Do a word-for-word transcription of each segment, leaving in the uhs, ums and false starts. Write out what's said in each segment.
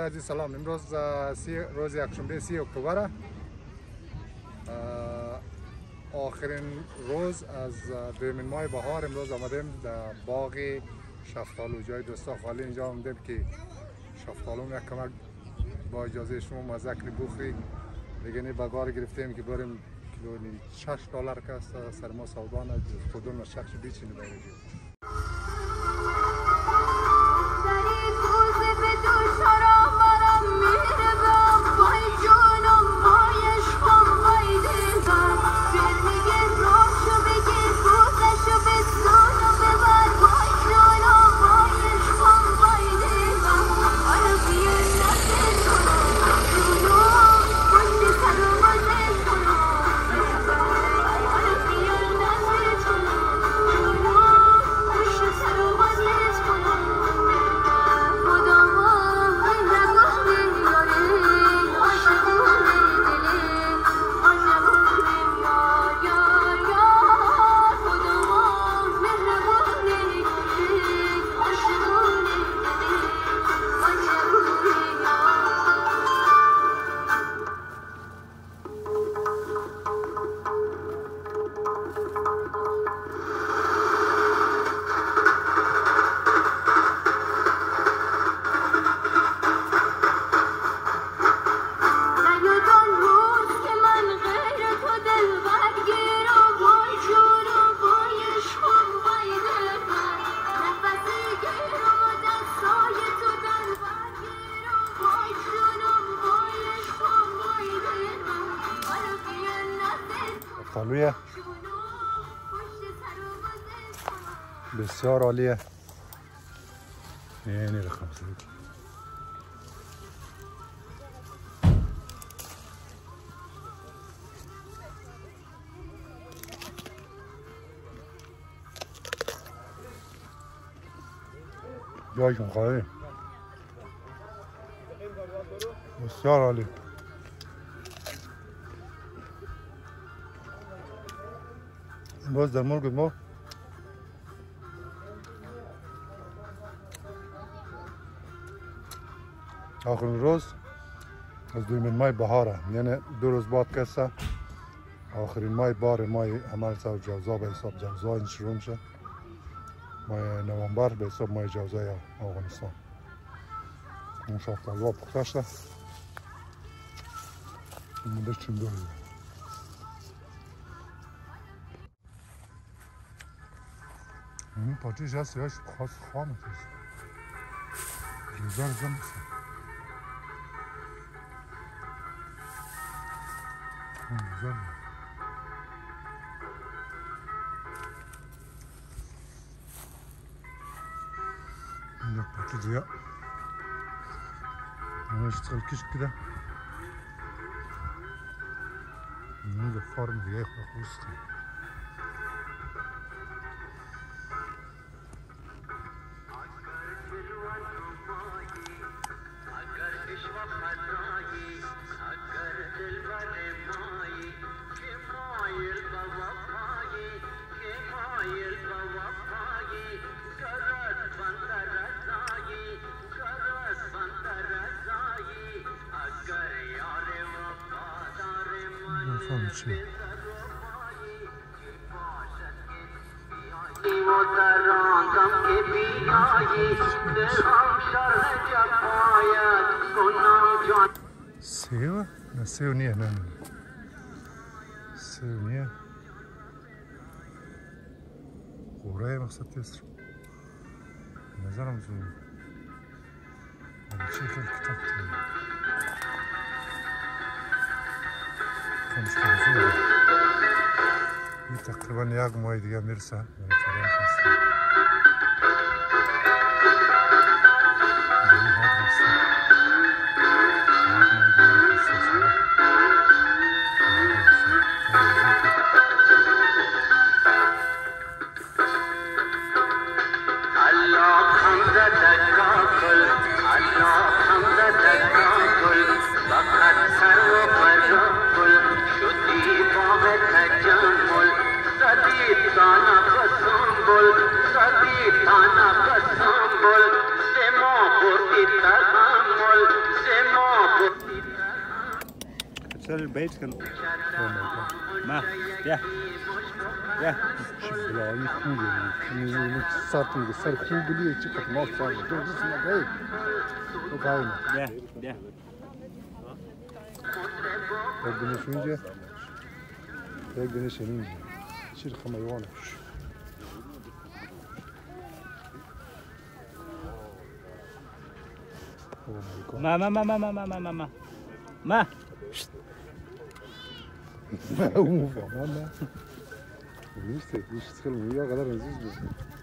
عزیز سلام. امروز سی روز یکشنبه سی اکتبر، آخرین روز از دومین ماه بهار. امروز آمدیم در باغ شفتالو، جای دوستا خالی. اینجا آمدیم که شفتالو یک کمک با اجازه شما مزه کنی بخوری. دیگه نی بگار گرفتیم که بریم کیلو شش دلار که است سر ما سودا نه خودمون شخص بیچینه بریم. شفتالوی بسیار عالیه. یعنی رقم سید جایشون خواهی بسیار عالی. باز در مرگ ما آخرین روز از دومین ماه بهاره، یعنی دو روز بعد کسته آخرین ماه بار ماه عمل سر جوزا به حساب جوزا این شروع میشه. ماه نوامبر به حساب ماه جوزای افغانستان. اون شفتالو پخته شده مونده چون دوری این پاچهش هست یاش خاص خامه هست جوزا رو زن بسن جوزا این پاچه زیا اینش تلکش کده این ده فرم دیگه خواسته چه سیو؟ نه سیو نیه، نه سیو نیه خوره مقصد تیست رو نظرم زون چه خیلی کتاب تیم خمش کنزوره این تقریبا یک ماه دیگه میرسه بر بیت کن. ما بیا بیا بلایی خوبه اینو سر تو سر خوب بلیه چی خدمات سر تو جسم نگه تو کاری بیا بیا یک دنش اینجا یک دنش اینجا چی رقم ایوانه ما ما ما ما ما ما ما ما ما ما هو ما ما ليش ليش تخلي وياه غدار نزيز بس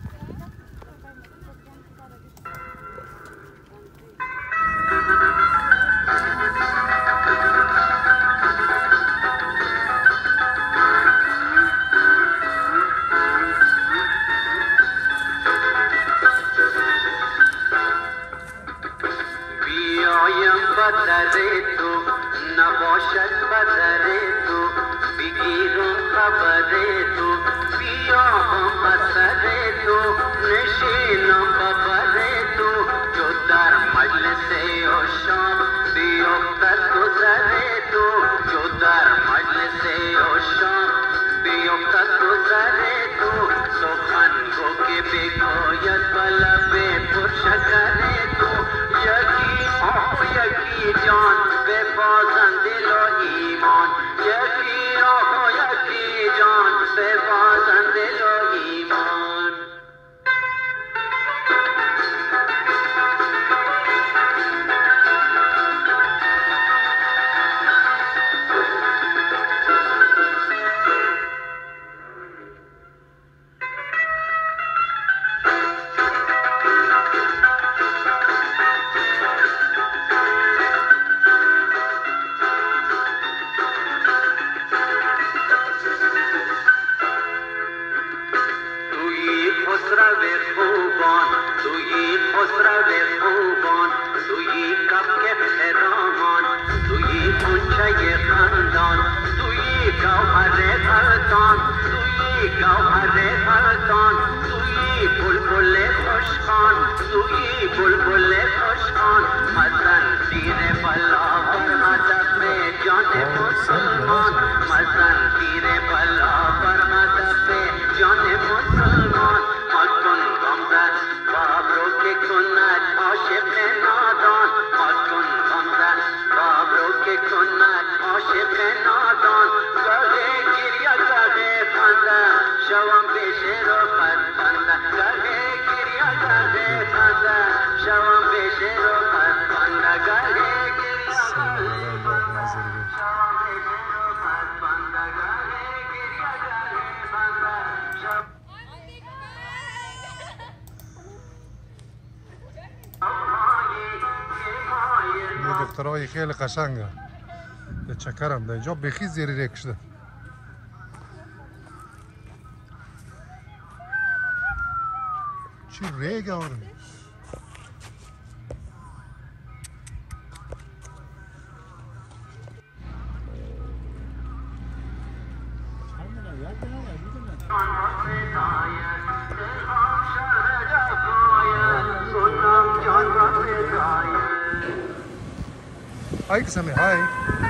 دخترای خیلی قشنگه به چکرم ده اینجا بخی زیری ریک شده چی ریگ آره Hi, Sammy. Hi.